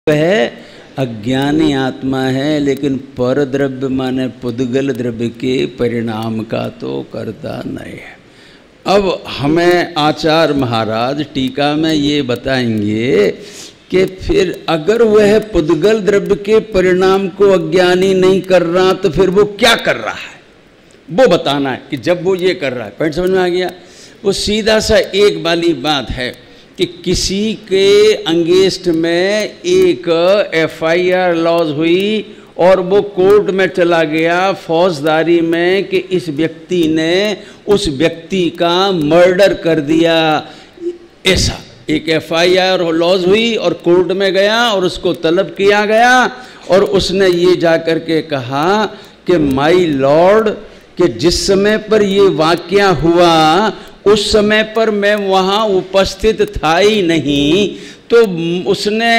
वह अज्ञानी आत्मा है, लेकिन पर द्रव्य माने पुद्गल द्रव्य के परिणाम का तो करता नहीं है। अब हमें आचार्य महाराज टीका में ये बताएंगे कि फिर अगर वह पुद्गल द्रव्य के परिणाम को अज्ञानी नहीं कर रहा तो फिर वो क्या कर रहा है, वो बताना है कि जब वो ये कर रहा है। पॉइंट समझ में आ गया? वो सीधा सा एक वाली बात है कि किसी के अंगेस्ट में एक FIR लॉज हुई और वो कोर्ट में चला गया फौजदारी में कि इस व्यक्ति ने उस व्यक्ति का मर्डर कर दिया। ऐसा एक FIR लॉज हुई और कोर्ट में गया और उसको तलब किया गया और उसने ये जा कर के कहा कि माय लॉर्ड कि जिस समय पर ये वाकया हुआ उस समय पर मैं वहाँ उपस्थित था ही नहीं। तो उसने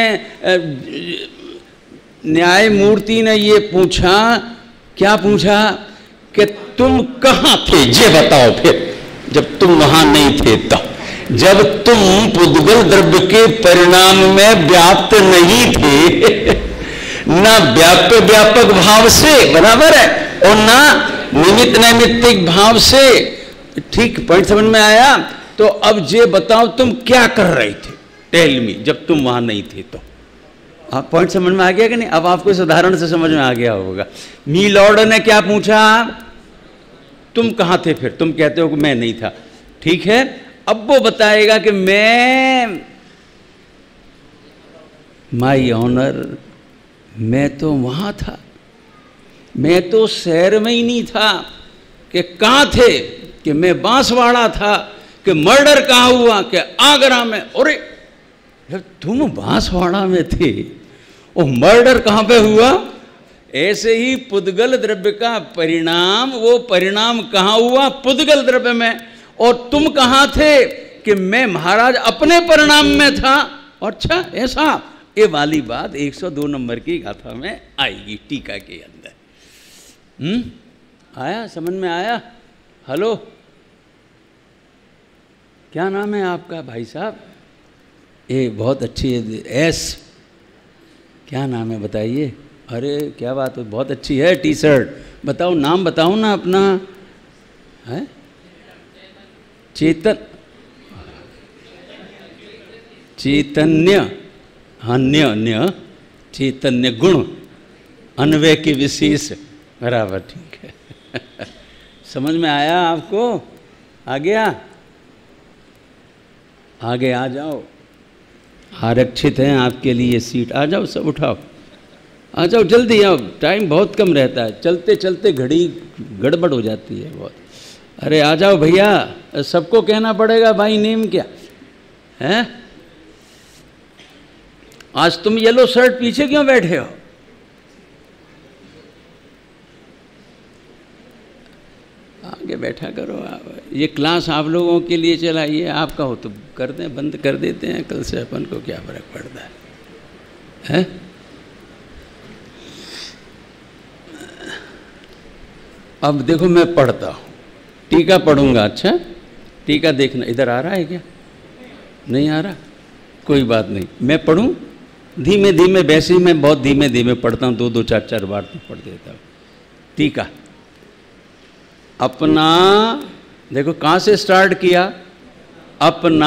न्यायमूर्ति ने ये पूछा, क्या पूछा कि तुम कहाँ थे ये बताओ फिर, जब तुम वहाँ नहीं थे तब, जब तुम पुद्गल द्रव्य के परिणाम में व्याप्त नहीं थे, ना व्यापक भाव से, बराबर है, और ना निमित्त नैमित्तिक भाव से। ठीक पॉइंट समझ में आया? तो अब ये बताओ तुम क्या कर रहे थे, टेल मी, जब तुम वहां नहीं थे तो। आप पॉइंट समझ में आ गया कि नहीं? अब आपको इस उदाहरण से समझ में आ गया होगा। मी लॉर्ड ने क्या पूछा, तुम कहां थे फिर, तुम कहते हो कि मैं नहीं था। ठीक है, अब वो बताएगा कि मैं, माय ऑनर, मैं तो वहां था, मैं तो शहर में ही नहीं था। कि कहां थे, कि मैं बांसवाड़ा था। कि मर्डर कहाँ हुआ, कि आगरा में। अरे जब तुम बांसवाड़ा में थे और मर्डर कहाँ पे हुआ? ऐसे ही पुद्गल द्रव्य का परिणाम, वो परिणाम कहाँ हुआ? पुद्गल द्रव्य में। और तुम कहाँ थे? कि मैं महाराज अपने परिणाम में था। अच्छा ऐसा, ये वाली बात 102 नंबर की गाथा में आएगी टीका के अंदर। आया, समझ में आया? हेलो, क्या नाम है आपका भाई साहब? ये बहुत अच्छी है, एस, क्या नाम है बताइए? अरे क्या बात है, बहुत अच्छी है टी शर्ट। बताओ नाम, बताओ ना अपना। है चेतन, चैतन्य, अन्य चैतन्य गुण अन्वय के विशेष, बराबर, ठीक है। समझ में आया आपको? आ गया? आगे आ जाओ, आरक्षित हैं आपके लिए सीट। आ जाओ, सब उठाओ, आ जाओ, जल्दी आओ, टाइम बहुत कम रहता है, चलते चलते घड़ी गड़बड़ हो जाती है बहुत। अरे आ जाओ भैया, सबको कहना पड़ेगा भाई नेम क्या है। आज तुम येलो शर्ट पीछे क्यों बैठे हो? आगे बैठा करो आप। ये क्लास आप लोगों के लिए चलाइए, आपका हो तो कर दें, बंद कर देते हैं कल से, अपन को क्या फर्क पड़ता है? अब देखो मैं पढ़ता हूँ, टीका पढ़ूंगा। अच्छा टीका देखना, इधर आ रहा है क्या? नहीं आ रहा, कोई बात नहीं, मैं पढ़ूँ धीमे धीमे। वैसे ही मैं बहुत धीमे धीमे पढ़ता हूँ, 2-2 4-4 बार तो पढ़ देता हूँ। टीका अपना, देखो कहाँ से स्टार्ट किया, अपना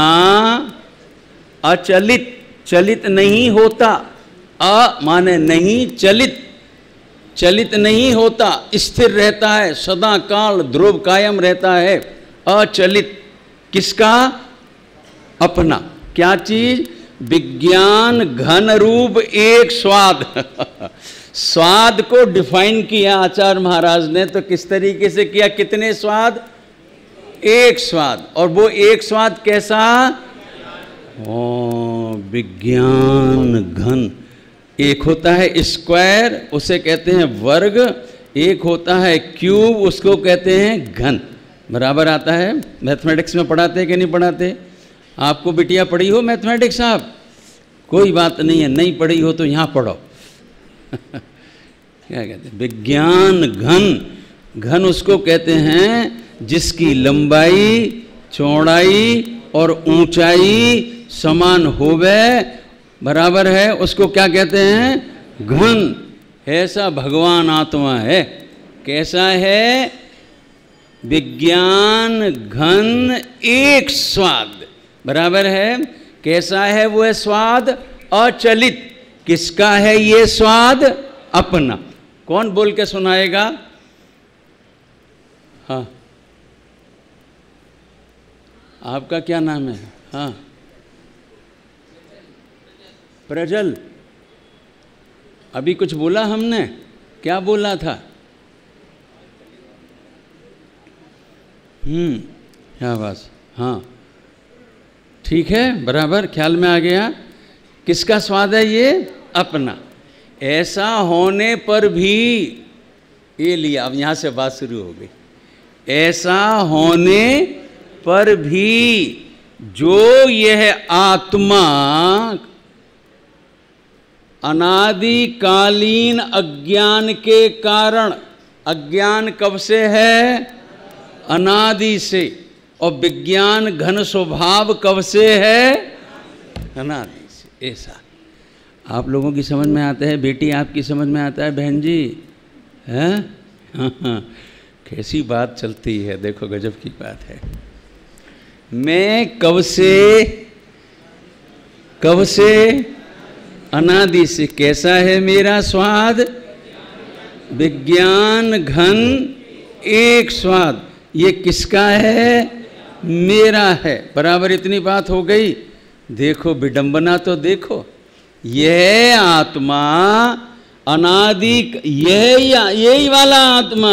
अचलित, चलित नहीं होता, अ माने नहीं, चलित, चलित नहीं होता, स्थिर रहता है, सदा काल ध्रुव कायम रहता है। अचलित किसका? अपना। क्या चीज? विज्ञान घन रूप एक स्वाद। स्वाद को डिफाइन किया आचार्य महाराज ने, तो किस तरीके से किया? कितने स्वाद? एक स्वाद। और वो एक स्वाद कैसा? विज्ञान घन। एक होता है स्क्वायर, उसे कहते हैं वर्ग। एक होता है क्यूब, उसको कहते हैं घन। बराबर आता है? मैथमेटिक्स में पढ़ाते हैं कि नहीं पढ़ाते? आपको बिटिया पढ़ी हो मैथमेटिक्स? आप कोई बात नहीं है, नहीं पढ़ी हो तो यहाँ पढ़ो। क्या कहते हैं? विज्ञान घन। घन उसको कहते हैं जिसकी लंबाई, चौड़ाई और ऊंचाई समान होवे बराबर है, उसको क्या कहते हैं? घन। ऐसा भगवान आत्मा है। कैसा है? विज्ञान घन एक स्वाद। बराबर है। कैसा है वो स्वाद? अचलित। किसका है ये स्वाद? अपना। कौन बोल के सुनाएगा? हाँ, आपका क्या नाम है? हाँ, प्रजल। अभी कुछ बोला हमने? क्या बोला था? क्या बात। हाँ ठीक है, बराबर, ख्याल में आ गया। किसका स्वाद है ये? अपना। ऐसा होने पर भी, ये लिया, अब यहाँ से बात शुरू हो गई। ऐसा होने पर भी जो यह आत्मा अनादिकालीन अज्ञान के कारण, अज्ञान कब से है? अनादि से। और विज्ञान घन स्वभाव कब से है? अनादि से। ऐसा आप लोगों की समझ में आता है? बेटी आपकी समझ में आता है? बहन जी हैं? हाँ, कैसी बात चलती है, देखो गजब की बात है। मैं कब से अनादि से। कैसा है मेरा स्वाद? विज्ञान घन एक स्वाद। ये किसका है? मेरा है। बराबर, इतनी बात हो गई। देखो विडंबना तो देखो। यह आत्मा अनादि, यही वाला आत्मा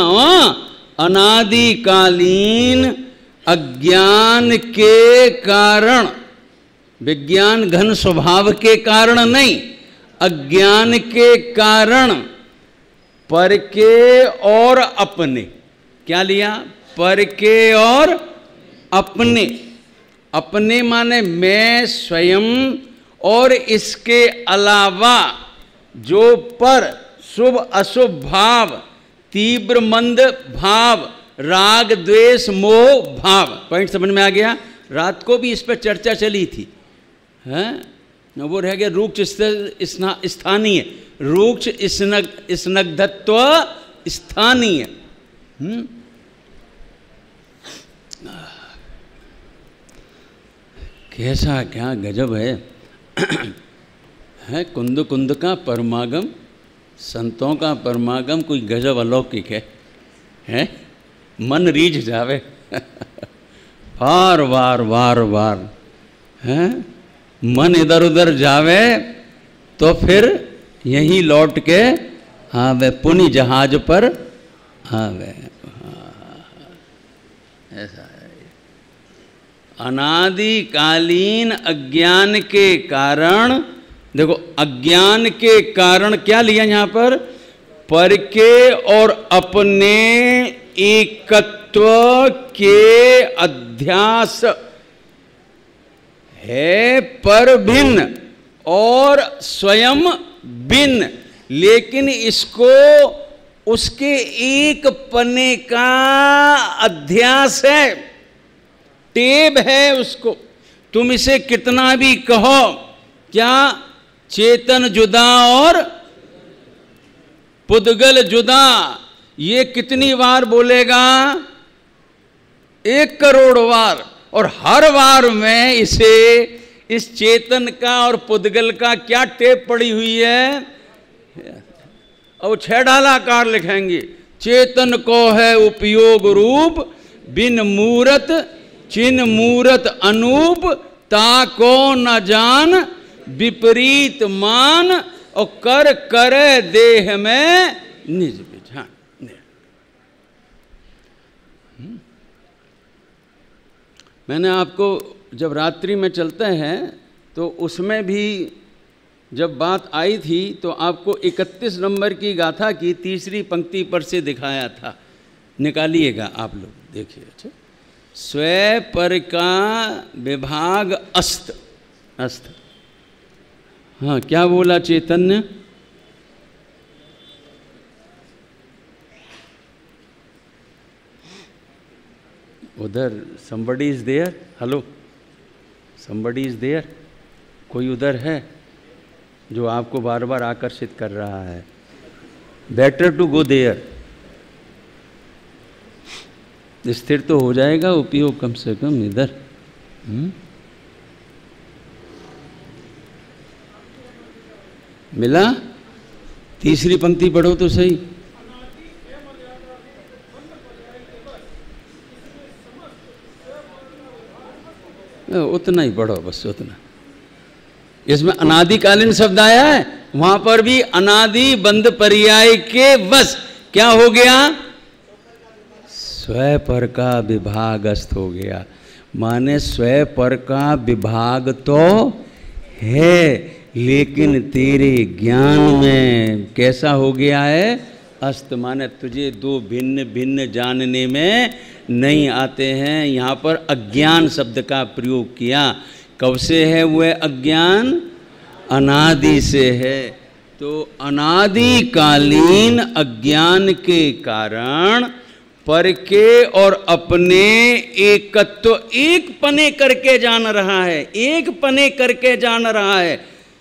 अनादिकालीन अज्ञान के कारण, विज्ञान घन स्वभाव के कारण नहीं, अज्ञान के कारण पर के और अपने। क्या लिया? पर के और अपने। अपने माने मैं स्वयं, और इसके अलावा जो पर शुभ अशुभ भाव, तीव्र मंद भाव, राग द्वेष मोह भाव। पॉइंट समझ में आ गया? रात को भी इस पर चर्चा चली थी, हैं? वो रह गया रूक्ष स्थानीय, रूक्ष स्नग्धत्व स्थानीय। कैसा क्या गजब है। है कुंद कुंद का परमागम, संतों का परमागम कोई गजब अलौकिक है? मन रीझ जावे बार बार बार बार, हैं? मन इधर उधर जावे तो फिर यहीं लौट के आवे, पुनि जहाज पर आवे। ऐसा है। अनादिकालीन अज्ञान के कारण, देखो अज्ञान के कारण क्या लिया यहाँ पर के और अपने एकत्व के अध्यास है, पर भिन्न और स्वयं भिन्न, लेकिन इसको उसके एक पने का अध्यास है, टेब है उसको। तुम इसे कितना भी कहो, क्या चेतन जुदा और पुद्गल जुदा, ये कितनी बार बोलेगा? 1 करोड़ बार। और हर बार में इसे, इस चेतन का और पुद्गल का क्या टेप पड़ी हुई है? और 6 डालाकार लिखेंगे, चेतन को है उपयोग रूप, बिन मूरत चिन्ह मूरत अनूप, ताको न जान विपरीत मान, और कर करे देह में निज बिझान। मैंने आपको जब रात्रि में चलते हैं तो उसमें भी जब बात आई थी तो आपको 31 नंबर की गाथा की तीसरी पंक्ति पर से दिखाया था, निकालिएगा आप लोग, देखिए। अच्छा, स्वय पर का विभाग अस्त, अस्त। हाँ, क्या बोला चैतन्य? उधर somebody is there, hello, somebody is there, कोई उधर है? जो आपको बार बार आकर्षित कर रहा है। Better to go there. स्थिर तो हो जाएगा उपयोग कम से कम इधर। मिला? तीसरी पंक्ति पढ़ो तो सही। उतना ही पढ़ो बस, उतना। इसमें अनादिकालीन शब्द आया है, वहां पर भी अनादि बंध पर्याय के बस क्या हो गया? स्वयं पर का विभागस्थ हो गया। माने स्वयं पर का विभाग तो है, लेकिन तेरे ज्ञान में कैसा हो गया है? अस्त। माने तुझे दो भिन्न भिन्न जानने में नहीं आते हैं। यहाँ पर अज्ञान शब्द का प्रयोग किया। कब से है वह अज्ञान? अनादि से है। तो अनादिकालीन अज्ञान के कारण पर के और अपने एकत्व, एक पने करके जान रहा है, एक पने करके जान रहा है।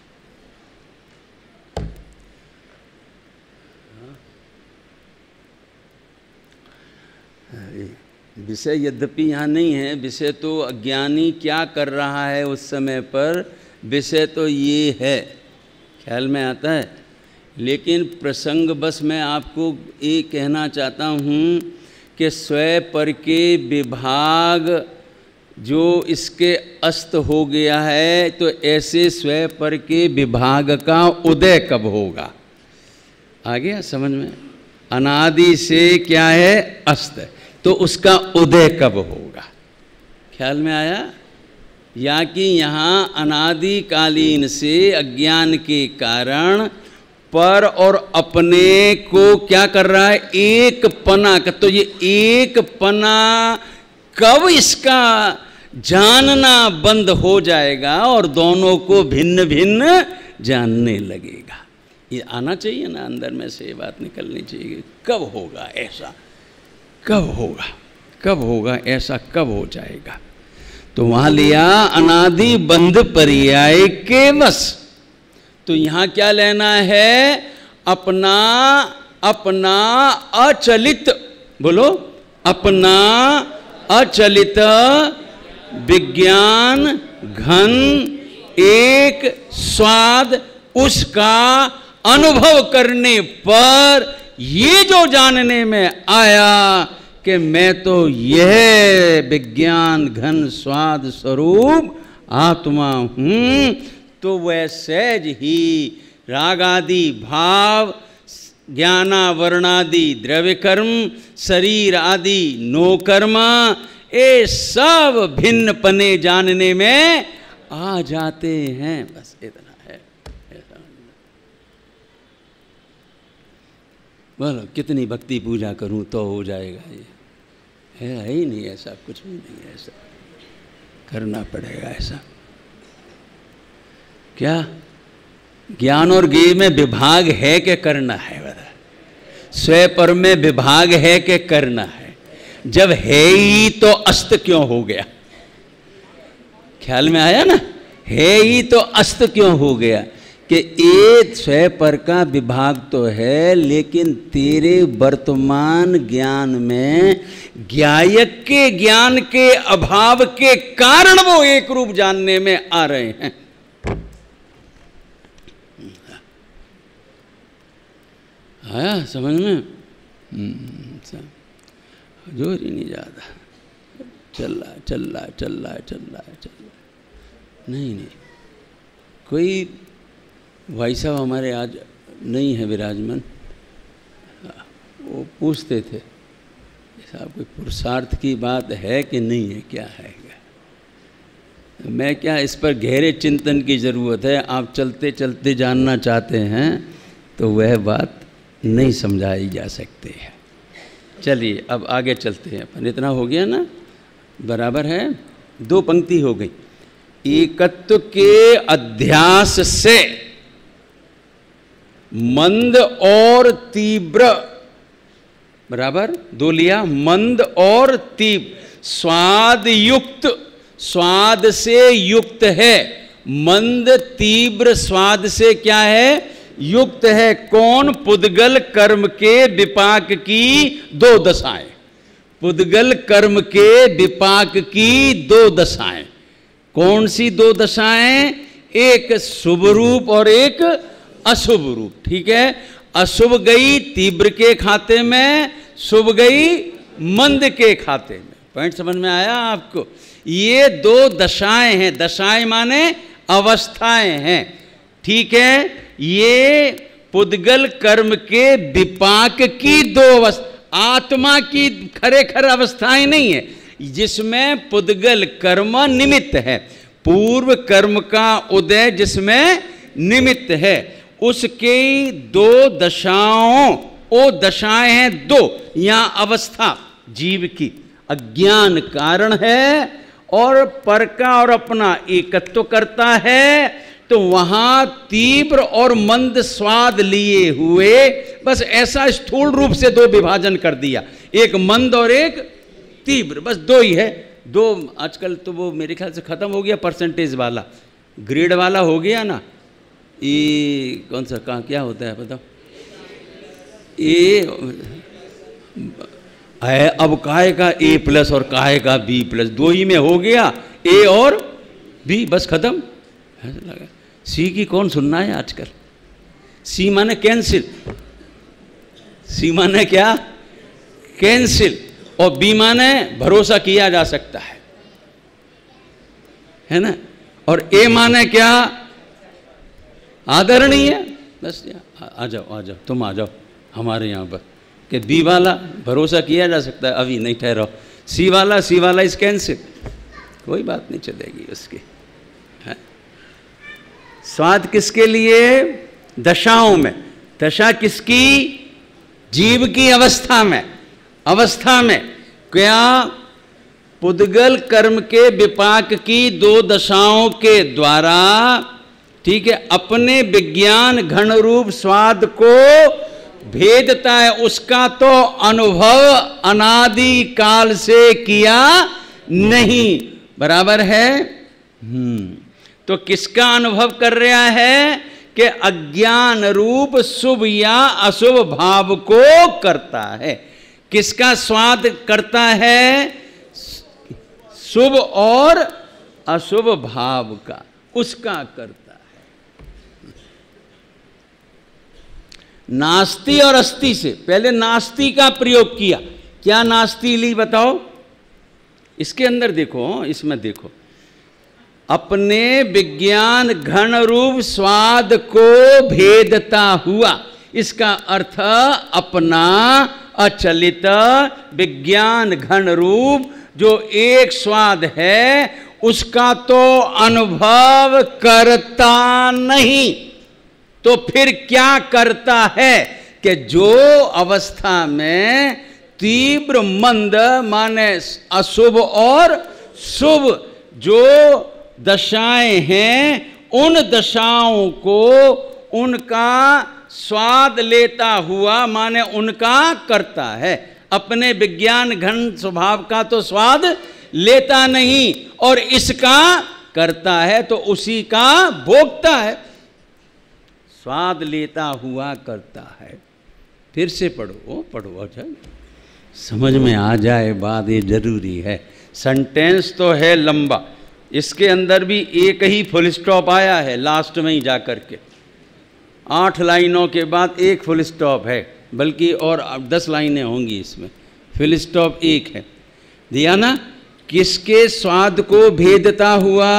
विषय यद्यपि यहाँ नहीं है, विषय तो अज्ञानी क्या कर रहा है उस समय पर, विषय तो ये है, ख्याल में आता है। लेकिन प्रसंग बस मैं आपको ये कहना चाहता हूँ कि स्वयं पर के विभाग जो इसके अस्त हो गया है, तो ऐसे स्वयं पर के विभाग का उदय कब होगा? आ गया समझ में? अनादि से क्या है? अस्त। तो उसका उदय कब होगा? ख्याल में आया? या कि यहाँ अनादिकालीन से अज्ञान के कारण पर और अपने को क्या कर रहा है? एक पना का। तो ये एक पना कब इसका जानना बंद हो जाएगा और दोनों को भिन्न भिन्न जानने लगेगा? ये आना चाहिए ना अंदर में से, ये बात निकलनी चाहिए। कब होगा ऐसा? कब होगा? कब होगा ऐसा? कब हो जाएगा? तो वहां लिया अनादि बंध पर्याय के वश। तो यहां क्या लेना है? अपना अपना अचलित, बोलो, अपना अचलित विज्ञान घन एक स्वाद, उसका अनुभव करने पर ये जो जानने में आया कि मैं तो यह विज्ञान घन स्वाद स्वरूप आत्मा हूँ, तो वह सहज ही रागादि भाव, ज्ञानावरणादि द्रव्य कर्म, शरीर आदि नो कर्म, ये सब भिन्न पने जानने में आ जाते हैं। बस इतना है। बोलो कितनी भक्ति पूजा करूं तो हो जाएगा? ये है ही नहीं, ऐसा कुछ भी नहीं है। ऐसा करना पड़ेगा। ऐसा क्या ज्ञान और ज्ञेय में विभाग है कि करना है? स्वयं पर में विभाग है कि करना है? जब है ही तो अस्त क्यों हो गया? ख्याल में आया ना? है ही तो अस्त क्यों हो गया? कि एक स्वयं पर का विभाग तो है, लेकिन तेरे वर्तमान ज्ञान में ज्ञायक के ज्ञान के अभाव के कारण वो एक रूप जानने में आ रहे हैं। आया समझ में? जोर ही नहीं जाता। चल रहा। नहीं कोई भाई साहब हमारे आज नहीं है विराजमान, वो पूछते थे साहब कोई पुरुषार्थ की बात है कि नहीं है, क्या है? मैं क्या, इस पर गहरे चिंतन की ज़रूरत है। आप चलते चलते जानना चाहते हैं तो वह बात नहीं समझाई जा सकती है। चलिए अब आगे चलते हैं अपन। इतना हो गया ना? बराबर है? 2 पंक्ति हो गई। एकत्व के अध्यास से मंद और तीव्र, बराबर 2 लिया, मंद और तीव्र, स्वाद युक्त, स्वाद से युक्त है मंद तीव्र स्वाद से क्या है, युक्त है। कौन? पुद्गल कर्म के विपाक की दो दशाएं। पुद्गल कर्म के विपाक की दो दशाएं। कौन सी दो दशाएं? एक शुभ रूप और एक अशुभ रूप। ठीक है, अशुभ गई तीव्र के खाते में, शुभ गई मंद के खाते में। पॉइंट समझ में आया आपको? ये दो दशाएं हैं। दशाएं माने अवस्थाएं हैं। ठीक है, ये पुद्गल कर्म के विपाक की दो अवस्था, आत्मा की खरेखर अवस्थाएं नहीं है, जिसमें पुद्गल कर्म निमित्त है, पूर्व कर्म का उदय जिसमें निमित्त है, उसके दो दशाओं, वो दशाएं हैं दो। यहां अवस्था जीव की अज्ञान कारण है और पर का और अपना एकत्व करता है, तो वहां तीव्र और मंद स्वाद लिए हुए, बस ऐसा स्थूल रूप से दो विभाजन कर दिया, एक मंद और एक तीव्र, बस दो ही है। दो आजकल तो वो मेरे ख्याल से खत्म हो गया, परसेंटेज वाला, ग्रेड वाला हो गया ना। ये कौन सा कहाँ क्या होता है बताओ? ए अब काहे का A+ और काहे का B+, दो ही में हो गया, A और B, बस खत्म। लगा C की कौन सुनना है आजकल? C माने कैंसिल, C माने क्या? कैंसिल, और B माने भरोसा किया जा सकता है ना, और A माने क्या? आदरणीय। बस आ जाओ तुम आ जाओ हमारे यहाँ पर, कि B वाला भरोसा किया जा सकता है, अभी नहीं ठहराओ। C वाला इस कैंसिल, कोई बात नहीं चलेगी उसकी। स्वाद किसके लिए? दशाओं में। दशा किसकी? जीव की अवस्था में। अवस्था में क्या? पुद्गल कर्म के विपाक की दो दशाओं के द्वारा, ठीक है, अपने विज्ञान घन रूप स्वाद को भेदता है। उसका तो अनुभव अनादि काल से किया नहीं, बराबर है। तो किसका अनुभव कर रहा है? कि अज्ञान रूप शुभ या अशुभ भाव को करता है। किसका स्वाद करता है? शुभ और अशुभ भाव का, उसका करता है। नास्ति और अस्ति से पहले नास्ति का प्रयोग किया। क्या नास्ति ली बताओ? इसके अंदर देखो, इसमें देखो, अपने विज्ञान घन रूप स्वाद को भेदता हुआ, इसका अर्थ अपना अचलित विज्ञान घन रूप जो एक स्वाद है, उसका तो अनुभव करता नहीं, तो फिर क्या करता है? कि जो अवस्था में तीव्र मंद माने अशुभ और शुभ जो दशाएं हैं, उन दशाओं को उनका स्वाद लेता हुआ माने उनका करता है। अपने विज्ञान घन स्वभाव का तो स्वाद लेता नहीं और इसका करता है, तो उसी का भोगता है। स्वाद लेता हुआ करता है। फिर से पढ़ो अच्छा समझ में आ जाए बात, ये जरूरी है। सेंटेंस तो है लंबा, इसके अंदर भी एक ही फुल स्टॉप आया है लास्ट में ही जाकर के। 8 लाइनों के बाद एक फुल स्टॉप है, बल्कि और 10 लाइनें होंगी इसमें। फुल स्टॉप एक है, दिया ना। किसके स्वाद को भेदता हुआ?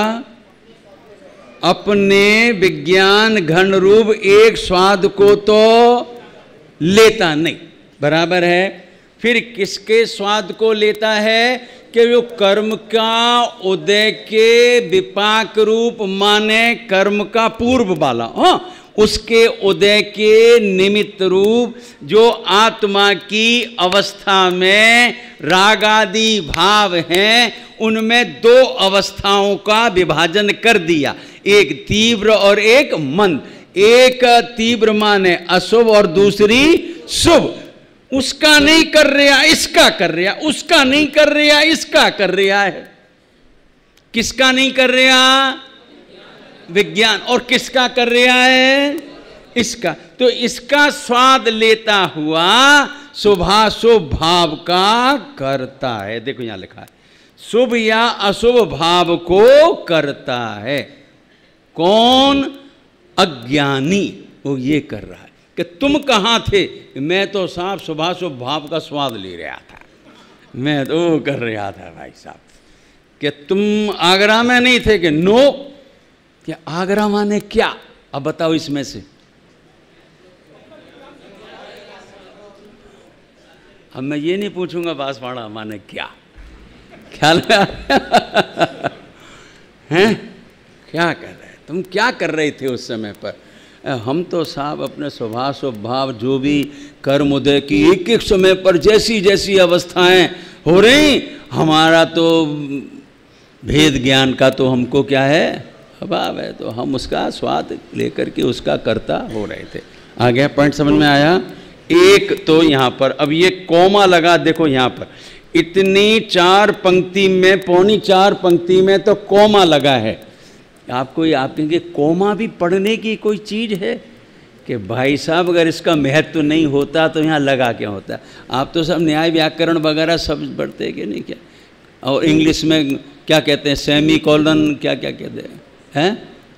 अपने विज्ञान घन रूप एक स्वाद को तो लेता नहीं, बराबर है। फिर किसके स्वाद को लेता है? कि जो कर्म का उदय के विपाक रूप माने कर्म का पूर्व वाला, उसके उदय के निमित्त रूप जो आत्मा की अवस्था में रागादि भाव हैं, उनमें 2 अवस्थाओं का विभाजन कर दिया, एक तीव्र और एक मंद। एक तीव्र माने अशुभ और दूसरी शुभ। उसका नहीं कर रहा, इसका कर रहा, उसका नहीं कर रहा, इसका कर रहा है। किसका नहीं कर रहा? विज्ञान, और किसका कर रहा है? इसका। तो इसका स्वाद लेता हुआ शुभाशुभ भाव का करता है। देखो यहां लिखा है, शुभ या अशुभ भाव को करता है। कौन? अज्ञानी। वो ये कर रहा है कि तुम कहां थे? मैं तो साहब शुभाशुभ भाव का स्वाद ले रहा था, मैं तो कर रहा था भाई साहब। कि तुम आगरा में नहीं थे? कि नो। कि आगरा माने क्या? अब बताओ इसमें से। अब मैं ये नहीं पूछूंगा बांसवाड़ा माने क्या, ख्याल हैं? क्या कर रहे? तुम क्या कर रहे थे उस समय पर? हम तो साहब अपने शुभाशुभ भाव जो भी कर्म उदय की एक एक समय पर जैसी जैसी अवस्थाएं हो रही, हमारा तो भेद ज्ञान का तो हमको क्या है? अभाव है। तो हम उसका स्वाद लेकर के उसका कर्ता हो रहे थे। आ गया पॉइंट समझ में आया? एक तो यहाँ पर अब ये कोमा लगा, देखो यहाँ पर इतनी 4 पंक्ति में, पौनी 4 पंक्ति में तो कोमा लगा है। आपको आप कहेंगे कोमा भी पढ़ने की कोई चीज़ है? कि भाई साहब अगर इसका महत्व नहीं होता तो यहाँ लगा क्या होता? आप तो सब न्याय व्याकरण वगैरह सब पढ़ते हैं कि नहीं क्या? और इंग्लिश में क्या कहते हैं? सेमी कॉलन, क्या क्या कहते हैं?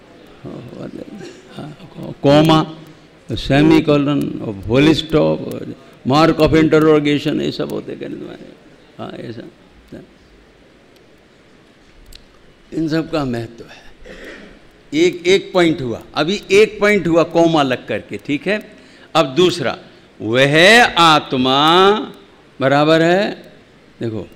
Comma, semicolon, full stop, mark of interrogation, ये सब होते हैं तुम्हारे। हाँ, ये सब इन सब का महत्व है। एक पॉइंट हुआ, अभी एक पॉइंट हुआ कोमा लग करके, ठीक है। अब दूसरा, वह आत्मा बराबर है। देखो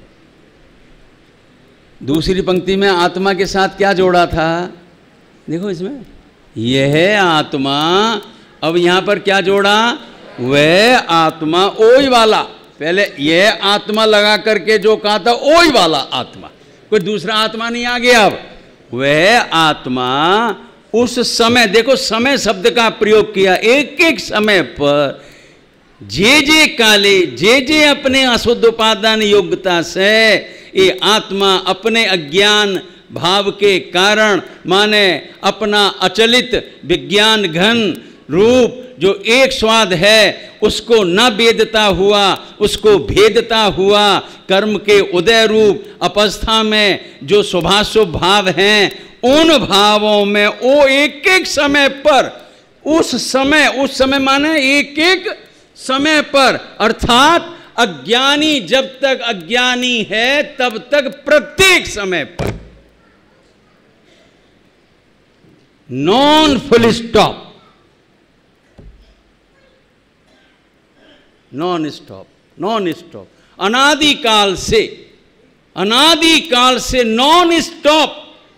दूसरी पंक्ति में आत्मा के साथ क्या जोड़ा था? देखो इसमें यह आत्मा, अब यहां पर क्या जोड़ा? वह आत्मा, ओई वाला। पहले यह आत्मा लगा करके जो कहा था ओई वाला आत्मा, कोई दूसरा आत्मा नहीं आ गया। अब वह आत्मा उस समय, देखो समय शब्द का प्रयोग किया, एक एक समय पर जे काले जे अपने अशुद्ध उपादान योग्यता से ये आत्मा अपने अज्ञान भाव के कारण माने अपना अचलित विज्ञान घन रूप जो एक स्वाद है उसको न भेदता हुआ, उसको भेदता हुआ कर्म के उदय रूप अवस्था में जो शुभाशुभ भाव हैं, उन भावों में वो एक एक समय पर, उस समय माने एक एक समय पर, अर्थात अज्ञानी जब तक अज्ञानी है तब तक प्रत्येक समय पर, non full stop, non stop, अनादिकाल से नॉन स्टॉप।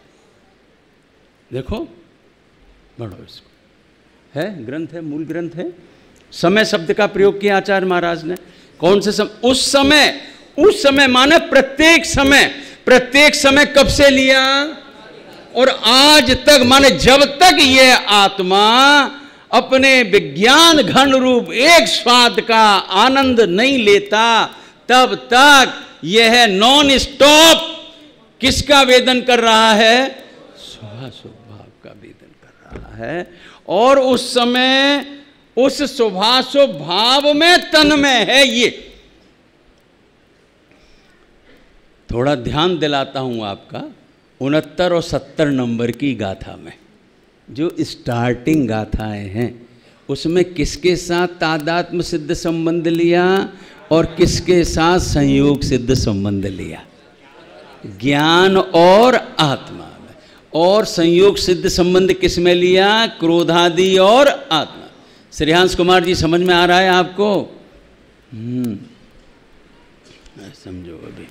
देखो बढ़ो इसको, है ग्रंथ है, मूल ग्रंथ है। समय शब्द का प्रयोग किया आचार्य महाराज ने। कौन से समय? उस समय माने प्रत्येक समय कब से लिया? और आज तक माने जब तक यह आत्मा अपने विज्ञान घन रूप एक स्वाद का आनंद नहीं लेता, तब तक यह नॉन स्टॉप किसका वेदन कर रहा है? शुभाशुभ भाव का वेदन कर रहा है। और उस समय उस शुभाशुभ भाव में तन्मय है। ये थोड़ा ध्यान दिलाता हूं आपका 69 और 70 नंबर की गाथा में, जो स्टार्टिंग गाथाएं हैं उसमें किसके साथ तादात्म्य सिद्ध संबंध लिया और किसके साथ संयोग सिद्ध संबंध लिया? ज्ञान और आत्मा में। और संयोग सिद्ध संबंध किस में लिया? क्रोधादि और आत्मा। श्रेयांश कुमार जी समझ में आ रहा है आपको? समझो अभी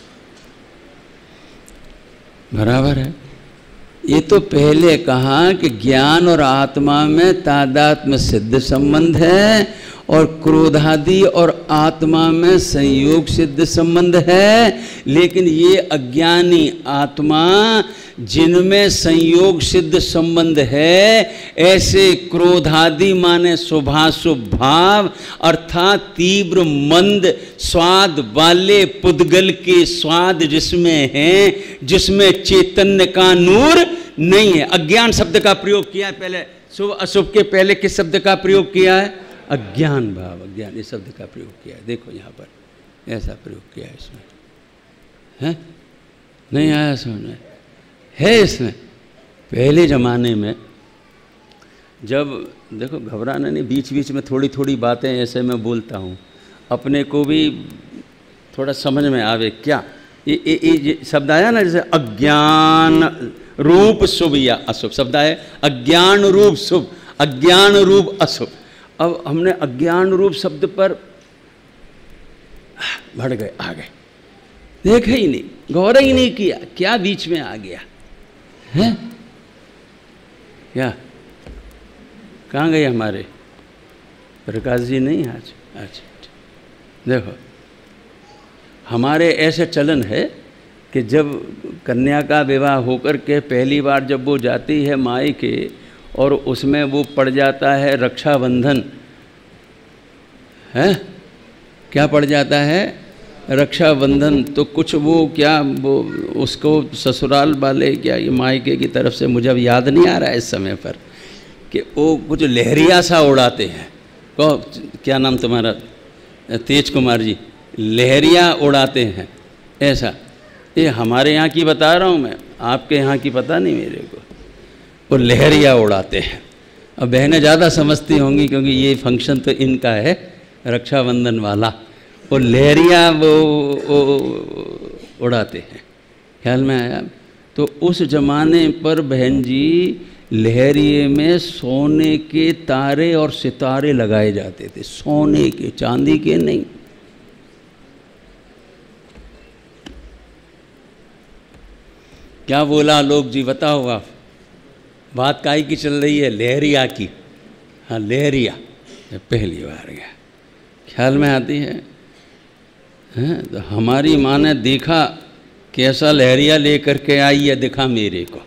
बराबर है। ये तो पहले कहा कि ज्ञान और आत्मा में तादात्म्य सिद्ध संबंध है और क्रोधादि और आत्मा में संयोग सिद्ध संबंध है। लेकिन ये अज्ञानी आत्मा जिनमें संयोग सिद्ध संबंध है, ऐसे क्रोधादि माने शुभाशुभ भाव अर्थात तीव्र मंद स्वाद वाले पुद्गल के स्वाद जिसमें हैं, जिसमें चैतन्य का नूर नहीं है। अज्ञान शब्द का प्रयोग किया है पहले, शुभ अशुभ के पहले किस शब्द का प्रयोग किया है? अज्ञान भाव, अज्ञान इस शब्द का प्रयोग किया है। देखो यहाँ पर ऐसा प्रयोग किया है इसमें, है नहीं आया समझ में? है इसमें। पहले ज़माने में जब देखो, घबराना नहीं, बीच बीच में थोड़ी थोड़ी बातें ऐसे मैं बोलता हूँ, अपने को भी थोड़ा समझ में आवे क्या। ये शब्द आया ना, जैसे अज्ञान रूप शुभ या अशुभ शब्द आए, अज्ञान रूप शुभ, अज्ञान रूप अशुभ। अब हमने अज्ञान रूप शब्द पर बढ़ गए, आ गए, देखा ही नहीं, गौर ही नहीं किया, क्या बीच में आ गया है क्या? कहाँ गए हमारे प्रकाश जी? नहीं आज। अच्छा देखो, हमारे ऐसे चलन है कि जब कन्या का विवाह होकर के पहली बार जब वो जाती है मायके और उसमें वो पड़ जाता है रक्षाबंधन, है क्या पड़ जाता है? रक्षाबंधन। तो कुछ वो क्या वो उसको ससुराल वाले क्या ये मायके की तरफ से, मुझे अब याद नहीं आ रहा है इस समय पर, कि वो कुछ लहरिया सा उड़ाते हैं। कहो क्या नाम तुम्हारा? तेज कुमार जी, लहरिया उड़ाते हैं ऐसा। ये हमारे यहाँ की बता रहा हूँ मैं, आपके यहाँ की पता नहीं मेरे को। वो लहरिया उड़ाते हैं। अब बहनें ज़्यादा समझती होंगी क्योंकि ये फंक्शन तो इनका है रक्षाबंधन वाला। वो लहरिया वो उड़ाते हैं, ख्याल में आया? तो उस जमाने पर बहन जी लहरिए में सोने के तारे और सितारे लगाए जाते थे, सोने के, चांदी के नहीं। क्या बोला लोग जी, बताओ आप, बात काई की चल रही है? लहरिया की। हाँ लहरिया, पहली बार गया, ख्याल में आती है? हैं तो हमारी माँ ने देखा कैसा लहरिया लेकर के आई है, दिखा मेरे को।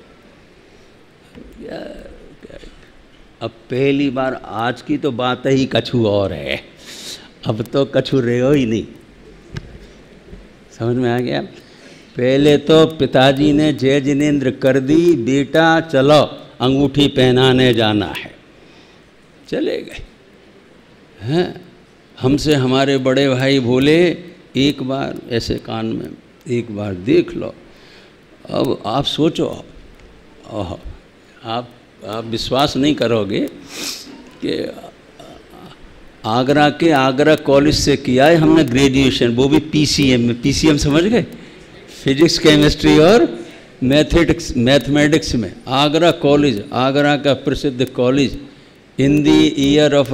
अब पहली बार, आज की तो बात ही कछु और है, अब तो कछु रहो ही नहीं। समझ में आ गया? पहले तो पिताजी ने जय जिनेंद्र कर दी, बेटा चलो अंगूठी पहनाने जाना है, चले गए हैं। हमसे हमारे बड़े भाई बोले एक बार ऐसे कान में, एक बार देख लो। अब आप सोचो, आप विश्वास नहीं करोगे कि आगरा के आगरा कॉलेज से किया है हमने ग्रेजुएशन, वो भी पीसीएम में। पीसीएम समझ गए? फिजिक्स, केमिस्ट्री और मैथमेटिक्स में। आगरा कॉलेज, आगरा का प्रसिद्ध college, in the year of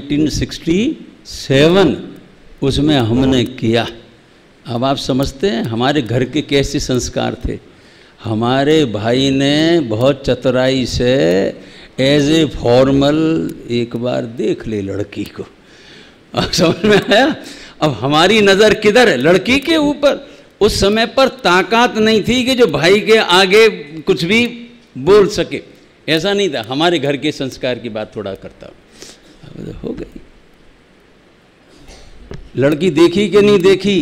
1967 उसमें हमने किया। अब आप समझते हैं हमारे घर के कैसे संस्कार थे। हमारे भाई ने बहुत चतुराई से एज ए फॉर्मल एक बार देख ले लड़की को। अब समझ में आया? अब हमारी नज़र किधर है? लड़की के ऊपर। उस समय पर ताकत नहीं थी कि जो भाई के आगे कुछ भी बोल सके, ऐसा नहीं था। हमारे घर के संस्कार की बात थोड़ा करता हूँ। हो गई, लड़की देखी कि नहीं देखी?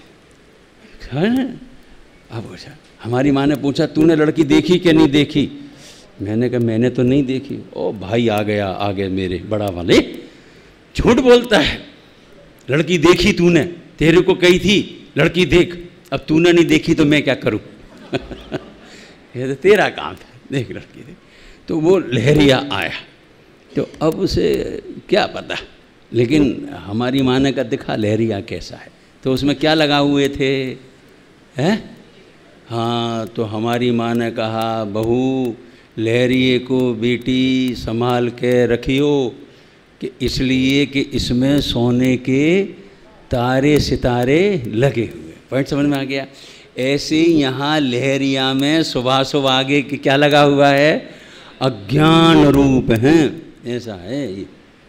अब अच्छा, हमारी माँ ने पूछा तूने लड़की देखी कि नहीं देखी? मैंने कहा मैंने तो नहीं देखी। ओ भाई आ गया, आ गए मेरे बड़ा वाले, झूठ बोलता है, लड़की देखी तूने, तेरे को कही थी लड़की देख, अब तूने नहीं देखी तो मैं क्या करूं? ये तो तेरा काम था, देख लड़की देख। तो वो लहरिया आया, तो अब उसे क्या पता, लेकिन हमारी माँ ने कहा दिखा लहरिया कैसा है। तो उसमें क्या लगा हुए थे? हैं? हाँ, तो हमारी माँ ने कहा बहू लहरिए को बेटी संभाल के रखियो, कि इसलिए कि इसमें सोने के तारे सितारे लगे हुए। पॉइंट समझ में आ गया? ऐसे यहाँ लहरिया में शुभाशुभ आगे कि क्या लगा हुआ है? अज्ञान रूप हैं, ऐसा है ये।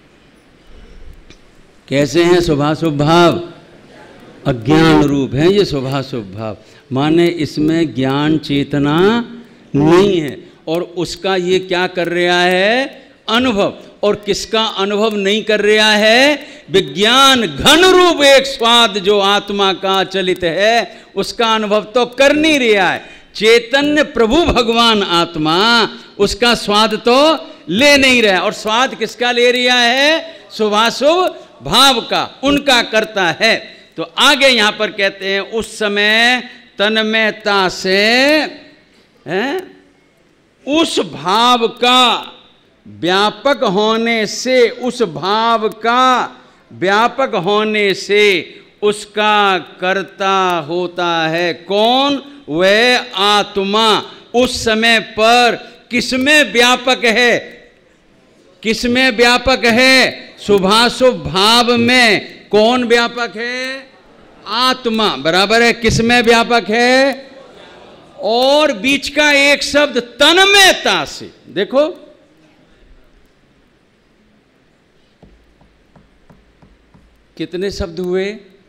कैसे हैं शुभाशुभ भाव? अज्ञान रूप है ये शुभाशुभ भाव, माने इसमें ज्ञान चेतना नहीं है। और उसका ये क्या कर रहा है? अनुभव। और किसका अनुभव नहीं कर रहा है? विज्ञान घन रूप एक स्वाद जो आत्मा का चलित है, उसका अनुभव तो कर नहीं रहा है। चैतन्य प्रभु भगवान आत्मा उसका स्वाद तो ले नहीं रहा, और स्वाद किसका ले रहा है? शुभाशुभ भाव का, उनका करता है। तो आगे यहां पर कहते हैं उस समय तन्मयता से उस भाव का व्यापक होने से, उस भाव का व्यापक होने से उसका कर्ता होता है कौन? वह आत्मा। उस समय पर किसमें व्यापक है? किसमें व्यापक है? शुभाशुभ भाव में कौन व्यापक है? आत्मा। बराबर है, किसमें व्यापक है? और बीच का एक शब्द तन्मयता से, देखो कितने शब्द हुए?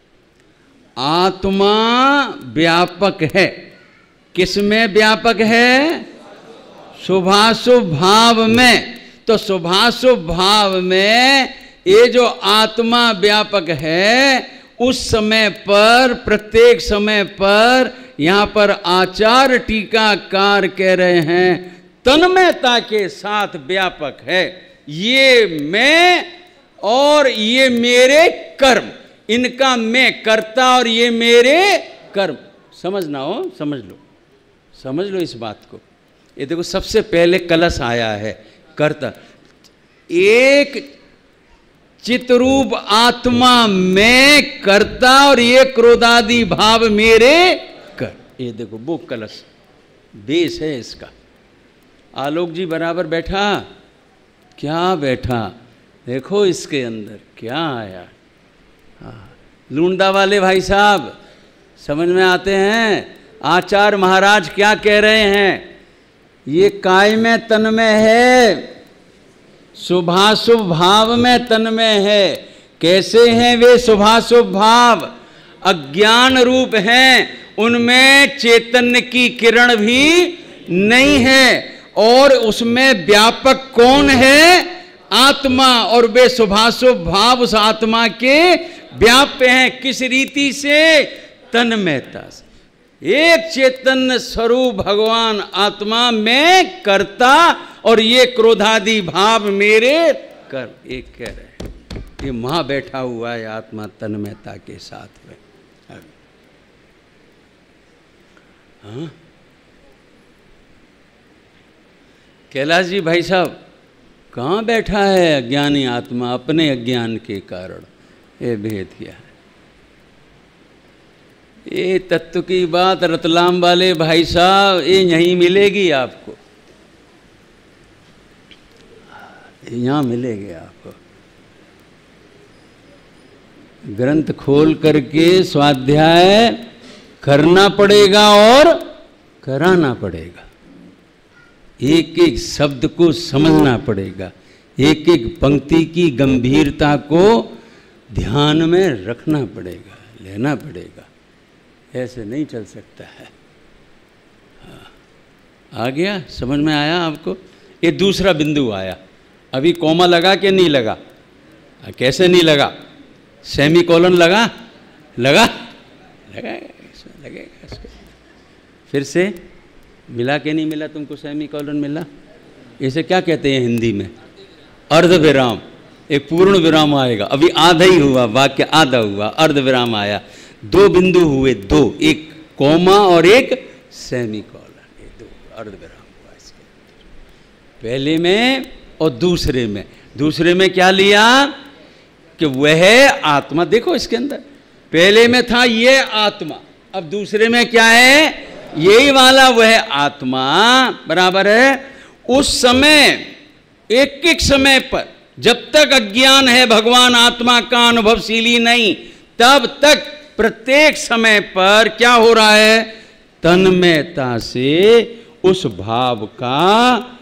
आत्मा व्यापक है, किसमें व्यापक है? शुभाशुभ भाव में। तो शुभाशुभ भाव में ये जो आत्मा व्यापक है, उस समय पर, प्रत्येक समय पर, यहां पर आचार्य टीकाकार कह रहे हैं तन्मयता के साथ व्यापक है। ये मैं और ये मेरे कर्म, इनका मैं कर्ता और ये मेरे कर्म। समझना हो, समझ लो, समझ लो इस बात को। ये देखो सबसे पहले कलश आया है कर्ता। एक चितरूप आत्मा में कर्ता और ये क्रोधादि भाव मेरे कर। ये देखो वो कलश बेस है इसका। आलोक जी बराबर बैठा, क्या बैठा, देखो इसके अंदर क्या आया। लूंडा वाले भाई साहब समझ में आते हैं आचार्य महाराज क्या कह रहे हैं? ये काय में तन्मय है, शुभाशुभ भाव में तन्मय है। कैसे हैं वे शुभाशुभ भाव? अज्ञान रूप हैं, उनमें चैतन्य की किरण भी नहीं है, और उसमें व्यापक कौन है? आत्मा। और वे शुभाशुभ भाव उस आत्मा के व्याप्य हैं। किस रीति से? तन्मयता से। एक चैतन्य स्वरूप भगवान आत्मा में कर्ता और ये क्रोधादि भाव मेरे कर। एक कह रहे हैं ये वहां बैठा हुआ है आत्मा तन्मयता के साथ में। हाँ कैलाश जी भाई साहब कहाँ बैठा है अज्ञानी आत्मा? अपने अज्ञान के कारण ये भेद किया है। ये तत्व की बात रतलाम वाले भाई साहब ये यहीं मिलेगी आपको, यहाँ मिलेगी आपको। ग्रंथ खोल करके स्वाध्याय करना पड़ेगा और कराना पड़ेगा। एक एक शब्द को समझना पड़ेगा, एक एक पंक्ति की गंभीरता को ध्यान में रखना पड़ेगा, लेना पड़ेगा। ऐसे नहीं चल सकता है। आ गया? समझ में आया आपको? ये दूसरा बिंदु आया। अभी कॉमा लगा कि नहीं लगा? कैसे नहीं लगा? सेमी कोलन लगा? लगा लगेगा इसको। फिर से मिला कि नहीं मिला? तुमको सेमी कोलन मिला? इसे क्या कहते हैं हिंदी में? अर्ध विराम। एक पूर्ण विराम आएगा। अभी आधा ही हुआ, वाक्य आधा हुआ, अर्ध विराम आया। दो बिंदु हुए, दो, एक कॉमा और एक सेमी कोलन। ये दो अर्ध विराम हुआ इसके पहले में और दूसरे में। दूसरे में क्या लिया कि वह आत्मा, देखो इसके अंदर पहले में था ये आत्मा, अब दूसरे में क्या है? यही वाला वह आत्मा। बराबर है। उस समय एक एक समय पर जब तक अज्ञान है, भगवान आत्मा का अनुभवशीली नहीं, तब तक प्रत्येक समय पर क्या हो रहा है? तन्मयता से उस भाव का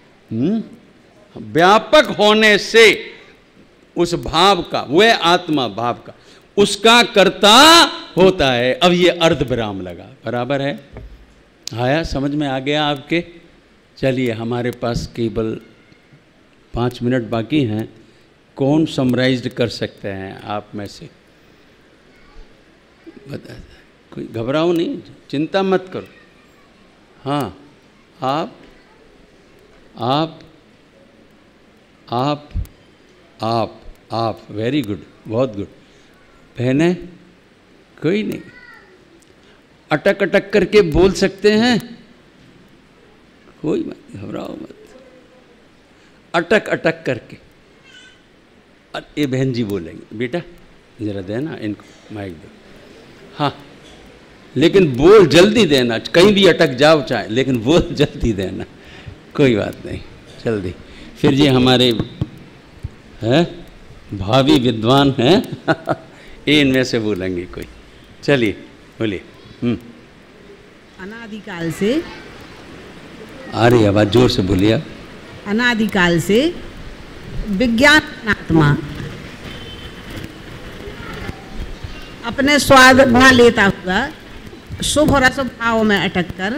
व्यापक होने से, उस भाव का, वह आत्मा भाव का उसका कर्ता होता है। अब ये अर्ध विराम लगा। बराबर है? आया? समझ में आ गया आपके? चलिए हमारे पास केवल 5 मिनट बाकी हैं। कौन समराइज्ड कर सकते हैं आप में से? बता, कोई घबराओ नहीं, चिंता मत करो। हाँ, आप आप आप आप आप वेरी गुड, बहुत गुड। बहने कोई नहीं, अटक अटक करके बोल सकते हैं, कोई मत घबराओ मत, अटक अटक करके। ये बहन जी बोलेंगे, बेटा जरा देना इनको माइक दो। हाँ, लेकिन बोल जल्दी देना, कहीं भी अटक जाओ चाहे, लेकिन बोल जल्दी देना, कोई बात नहीं, जल्दी। फिर ये हमारे हैं भावी विद्वान हैं ये इनमें से बोलेंगे कोई। चलिए बोलिए। अनादिकाल से, आ रही आवाज, जोर से बोलिए आप। अनादिकाल से विज्ञान आत्मा अपने स्वाद न लेता हुआ शुभ और अशुभ भाव में अटक कर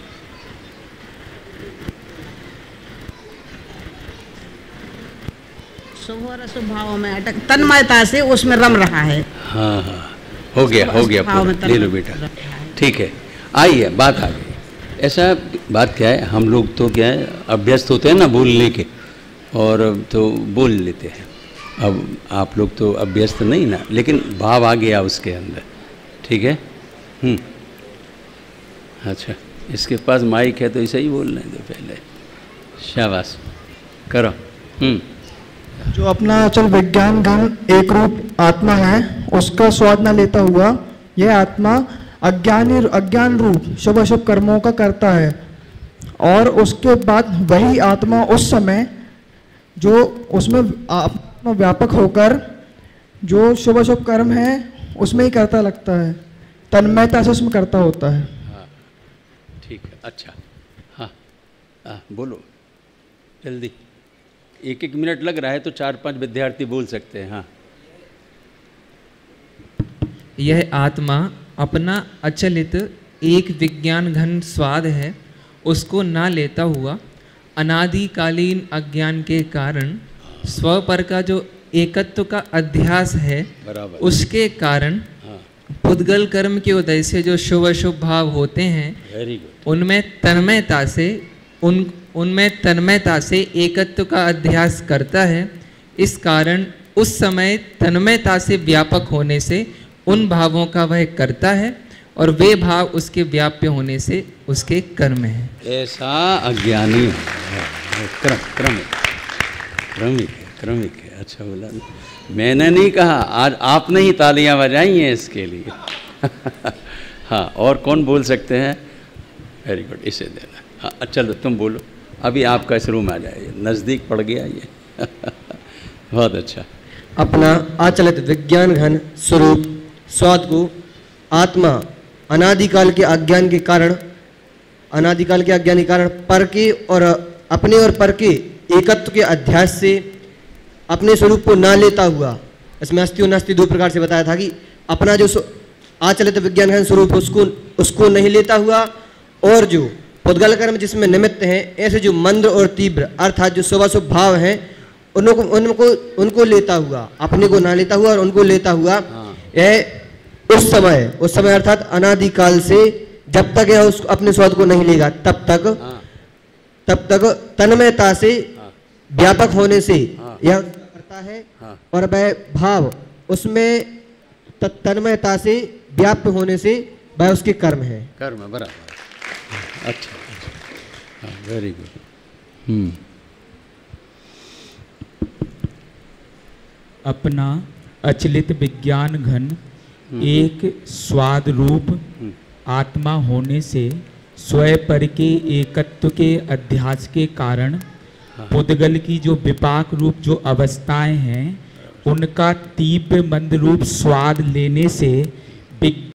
शुभ और अशुभ भाव में अटक तन्मयता से उसमें रम रहा है। हाँ हाँ, हो गया पूरा, ले लो बेटा, ठीक है। आइए, बात आ गई। ऐसा बात क्या है, हम लोग तो क्या है अभ्यस्त होते हैं ना बोलने के, और तो बोल लेते हैं। अब आप लोग तो अभ्यस्त नहीं ना, लेकिन भाव आ गया उसके अंदर, ठीक है। अच्छा, इसके पास माइक है तो ऐसे ही बोलने दो पहले, शाबाश करो। जो अपना अचल विज्ञान घन एक रूप आत्मा है, उसका स्वाद न लेता हुआ यह आत्मा अज्ञान रूप शुभ अशुभ कर्मों का करता है, और उसके बाद वही आत्मा उस समय जो उसमें आत्मा व्यापक होकर जो शुभ अशुभ कर्म है उसमें ही करता लगता है, तन्मयता से उसमें करता होता है। हाँ, ठीक है, अच्छा। हाँ बोलो जल्दी, 1-1 मिनट लग रहा है तो 4-5 विद्यार्थी बोल सकते हैं। हाँ, यह आत्मा अपना अचलित एक विज्ञान घन स्वाद है, उसको ना लेता हुआ अनादिकालीन अज्ञान के कारण स्वपर का जो एकत्व का अध्यास है, उसके कारण पुद्गल कर्म के उदय से जो शुभ अशुभ भाव होते हैं, उनमें तन्मयता से एकत्व का अध्यास करता है। इस कारण उस समय तन्मयता से व्यापक होने से उन भावों का वह करता है, और वे भाव उसके व्याप्य होने से उसके कर्म है। ऐसा अज्ञानी क्रमिक है। अच्छा बोला, मैंने नहीं कहा, आज आपने ही तालियां बजाई हैं इसके लिए हाँ, और कौन बोल सकते हैं? वेरी गुड, इसे देना। हाँ चलो तुम बोलो, अभी आपका इस रूम आ जाए, नज़दीक पड़ गया ये बहुत अच्छा। अपना आचलित विज्ञान घन स्वरूप स्वाद को आत्मा अनादिकाल के अज्ञान के कारण पर के और अपने और पर के एकत्व के अध्यास से अपने स्वरूप को ना लेता हुआ, इसमें अस्थि और नास्ति 2 प्रकार से बताया था कि अपना जो आचलित विज्ञान घन स्वरूप उसको नहीं लेता हुआ, और जो पुद्गल कर्म जिसमें निमित्त हैं, ऐसे जो मंद और तीव्र अर्थात जो शुभाशुभ भाव हैं उनको लेता हुआ, अपने को ना लेता हुआ और उनको लेता हुआ, यह उस समय अर्थात अनादिकाल से जब तक यह अपने स्वाद को नहीं लेगा तब तक तन्मयता से व्यापक होने से यह करता है, और वह भाव उसमें तन्मयता से व्याप्त होने से वह उसके कर्म है। कर्म बराबर, अच्छा, वेरी गुड। अपना अचलित विज्ञान घन एक स्वाद रूप आत्मा होने से स्वपर के एकत्व के अध्यास के कारण पुद्गल की जो विपाक रूप जो अवस्थाएं हैं, उनका तीव्र मंद रूप स्वाद लेने से